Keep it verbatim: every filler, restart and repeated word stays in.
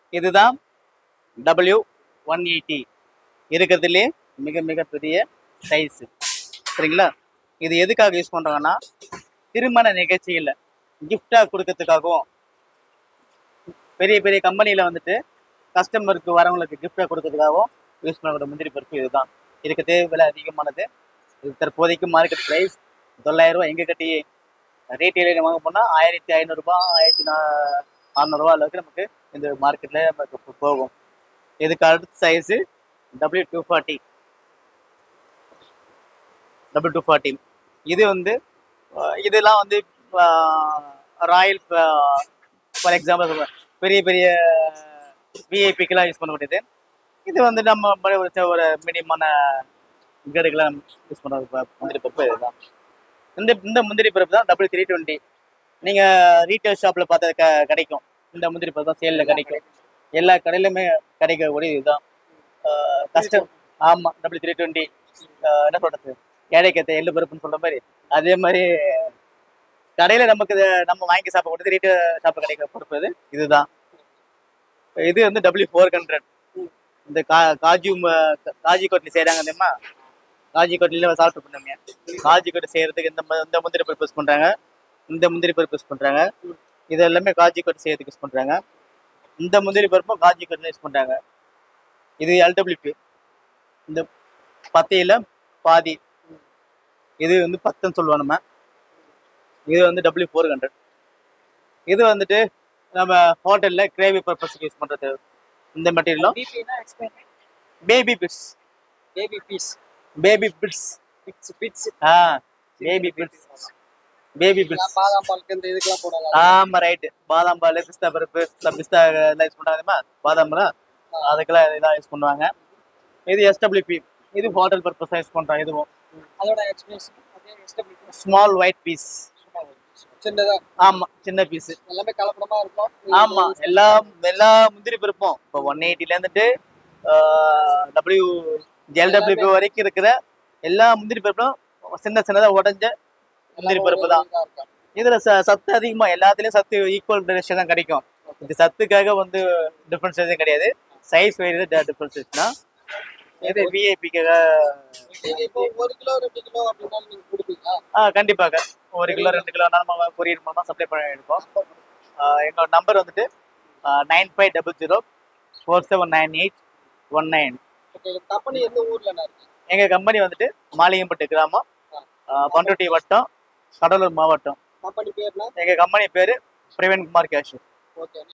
இதுதான் W one eighty இருக்கிறதுலே மிக மிக பெரிய சைஸு. சரிங்களா? இது எதுக்காக யூஸ் பண்ணுறாங்கன்னா திருமண நிகழ்ச்சியில் கிஃப்டாக கொடுக்கறதுக்காகவும் பெரிய பெரிய கம்பெனியில் வந்துட்டு கஸ்டமருக்கு வரவங்களுக்கு கிஃப்டாக கொடுக்கறதுக்காகவும் யூஸ் பண்ணக்கூடிய முந்திரி பருப்பு இதுதான். இருக்கிறதே விலை அதிகமானது. இது தற்போதைக்கு மார்க்கெட் ப்ரைஸ் தொள்ளாயிரம் ரூபா. எங்கே கட்டி ரீட்டெயிலில் வாங்க போனால் ஆயிரத்தி ஐநூறுரூபா ஆயிரத்தி நா அறநூறுவா அளவுக்கு நமக்கு இந்த மார்க்கெட்டில் நமக்கு போகும். இதுக்கு அடுத்த size W two forty double two forty இது வந்து இதெல்லாம் வந்து ராயல் ஃபார் எக்ஸாம்பிள் பெரிய பெரிய விஐபிக்கெல்லாம் யூஸ் பண்ண முடியுது. இது வந்து நம்ம ஒரு மீடியமான கேடுக்கெல்லாம் யூஸ் பண்ணுற முந்திரி பருப்பு இதுதான். இந்த இந்த முந்திரி பருப்பு தான் டபுள் த்ரீ டுவெண்ட்டி. நீங்கள் ரீட்டைல் ஷாப்பில் பார்த்தா க கிடைக்கும். இந்த முந்திரி பருப்பு தான் சேலில் கிடைக்கும். எல்லா கடையிலுமே கிடைக்கக்கூடிய இதுதான் கஷ்டம். ஆமாம், டபுள் த்ரீ டுவெண்ட்டி என்ன சொல்கிறது, ஏழைக்கத்தை எள்ளு பருப்புன்னு சொல்கிற மாதிரி அதே மாதிரி கடையில் நமக்கு நம்ம வாங்கி சாப்பிடக்கூடியது ரீட்டைல் ஷாப்பில் கிடைக்கிற பருப்பு இது இதுதான். இது வந்து டபிள்யூ ஃபோர் ஹண்ட்ரட். இந்த கா காஜு காஜி கோட்லி செய்கிறாங்க தெரியுமா? காஜி கோட்லியில் சாப்பிட்டு பண்ணாங்க. காஜி கோட்டை செய்கிறதுக்கு இந்த இந்த முந்திரி பருப்பு யூஸ் பண்ணுறாங்க. இந்த முந்திரி பருப்பு யூஸ் பண்ணுறாங்க. இது எல்லாமே காஜி கோட்டை செய்யறதுக்கு யூஸ் பண்ணுறாங்க. இந்த முந்திரி பருப்பும் காஜி கோட்டில் யூஸ் பண்ணுறாங்க. இது எல்டபிள்யூபி. இந்த பத்தையில் பாதி இது வந்து பத்துன்னு சொல்லுவோம் நம்ம. இது வந்து டபிள்யூ ஃபோர் ஹண்ட்ரட். இது வந்துட்டு நம்ம ஹோட்டலில் கிரேவி பர்பஸ்க்கு யூஸ் பண்ணுறது. இந்த மெட்டீரியலும் baby bits baby pieces baby bits bits bits ah baby bits baby bits பாதாம் பாலுக்கு இந்த இதுக்கெல்லாம் போடலாம். ஆமாம், ரைட்டு. பாதாம் பால், பிஸ்தா பருப்பு, பிஸ்தா எல்லாம் யூஸ் பண்ணுறாங்கம்மா. பாதாம்லாம் அதுக்கெல்லாம் இதெல்லாம் யூஸ் பண்ணுவாங்க. இது எஸ்டபிள்யூபி. இது ஹோட்டல் பர்பஸாக யூஸ் பண்ணுறாங்க. இதுவும் அதோட எக்ஸ்பிரஷன் ஸ்மால் ஒயிட் பீஸ். சின்னதா ஆமாம், சின்ன பீஸு. எல்லாமே கலப்படமாக இருக்கும். ஆமாம், எல்லா எல்லா முந்திரி பருப்பும் இப்போ ஒன் எயிட்டில இருந்துட்டு டபிள்யூ எல்டபிள்யூபி வரைக்கும் இருக்கிற எல்லா முந்திரி பருப்பும் சின்ன சின்னதாக உடஞ்ச முந்திரி பருப்பு தான். இதுல சத்து அதிகமா எல்லாத்துலயும் சத்து ஈக்குவல் ரேஷியோ தான் கிடைக்கும். இது சத்துக்காக வந்து டிஃபரன்ஸ் எதுவும் கிடையாது. சைஸ் வைஸ் டிஃபரன்ஸ் தான். இது விஐபிக்காக ஒரு கிலோ ரெண்டு கிலோ அப்படின்னா நீங்க கொடுப்பீங்களா? ஆ கண்டிப்பாக ஒரு கிலோ ரெண்டு கிலோ நம்ம கொரியர் மூலமா சப்ளை பண்ணி எடுப்போம். என்னோட நம்பர் வந்துட்டு nine five double zero four seven nine eight one nine. Company எந்த ஊர்ல இருக்கு? எங்க கம்பெனி வந்துட்டு மாளிகம்பட்டு கிராமம், பண்ருட்டி வட்டம், கடலூர் மாவட்டம். கம்பெனி பேர்னா? எங்க கம்பெனி பேரு பிரவீன் குமார் கேஷ். ஓகே.